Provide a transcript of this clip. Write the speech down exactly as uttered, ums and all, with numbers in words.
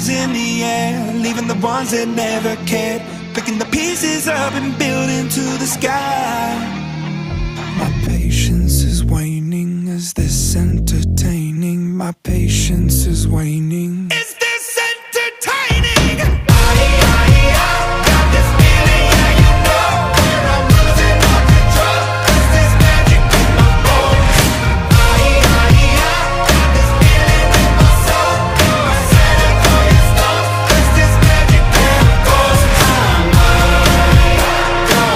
candles in the air, leaving the ones that never cared, picking the pieces up and building to the sky. My patience is waning. Is this entertaining? My patience